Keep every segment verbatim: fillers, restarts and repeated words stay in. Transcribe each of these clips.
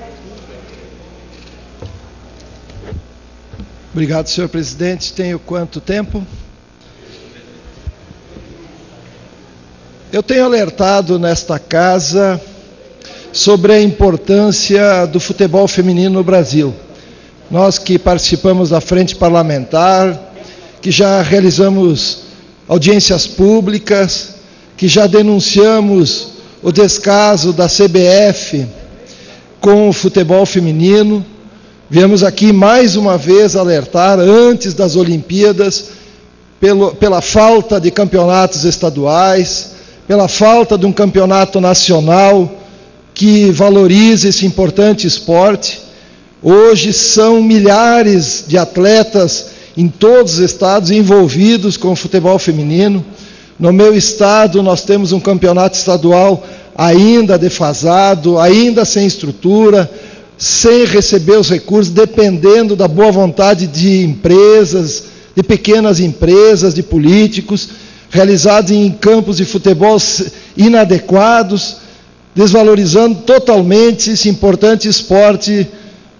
Obrigado, senhor presidente. Tenho quanto tempo? Eu tenho alertado nesta casa sobre a importância do futebol feminino no Brasil. Nós que participamos da frente parlamentar, que já realizamos audiências públicas, que já denunciamos o descaso da C B F com o futebol feminino, viemos aqui mais uma vez alertar, antes das Olimpíadas, pelo, pela falta de campeonatos estaduais, pela falta de um campeonato nacional que valorize esse importante esporte. Hoje são milhares de atletas em todos os estados envolvidos com o futebol feminino. No meu estado nós temos um campeonato estadual ainda defasado, ainda sem estrutura, sem receber os recursos, dependendo da boa vontade de empresas, de pequenas empresas, de políticos, realizados em campos de futebol inadequados, desvalorizando totalmente esse importante esporte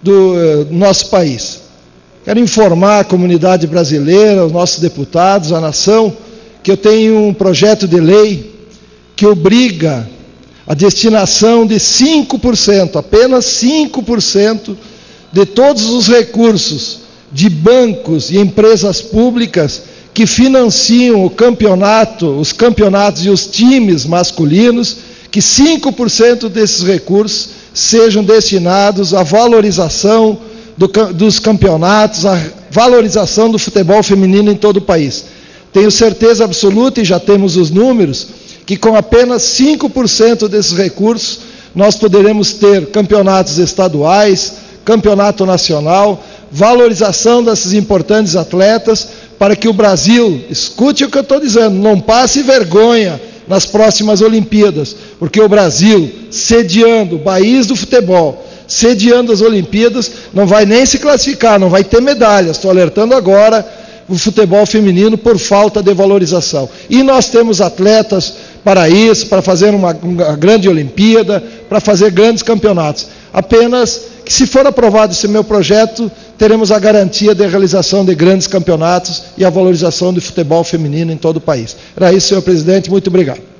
do uh, nosso país. Quero informar a comunidade brasileira, os nossos deputados, a nação, que eu tenho um projeto de lei que obriga a destinação de cinco por cento, apenas cinco por cento de todos os recursos de bancos e empresas públicas que financiam o campeonato, os campeonatos e os times masculinos, que cinco por cento desses recursos sejam destinados à valorização do, dos campeonatos, à valorização do futebol feminino em todo o país. Tenho certeza absoluta, e já temos os números, que com apenas cinco por cento desses recursos, nós poderemos ter campeonatos estaduais, campeonato nacional, valorização desses importantes atletas, para que o Brasil, escute o que eu estou dizendo, não passe vergonha nas próximas Olimpíadas, porque o Brasil, sediando o país do futebol, sediando as Olimpíadas, não vai nem se classificar, não vai ter medalhas. Estou alertando agora o futebol feminino por falta de valorização. E nós temos atletas para isso, para fazer uma, uma grande Olimpíada, para fazer grandes campeonatos. Apenas que, se for aprovado esse meu projeto, teremos a garantia de realização de grandes campeonatos e a valorização do futebol feminino em todo o país. Era isso, senhor presidente. Muito obrigado.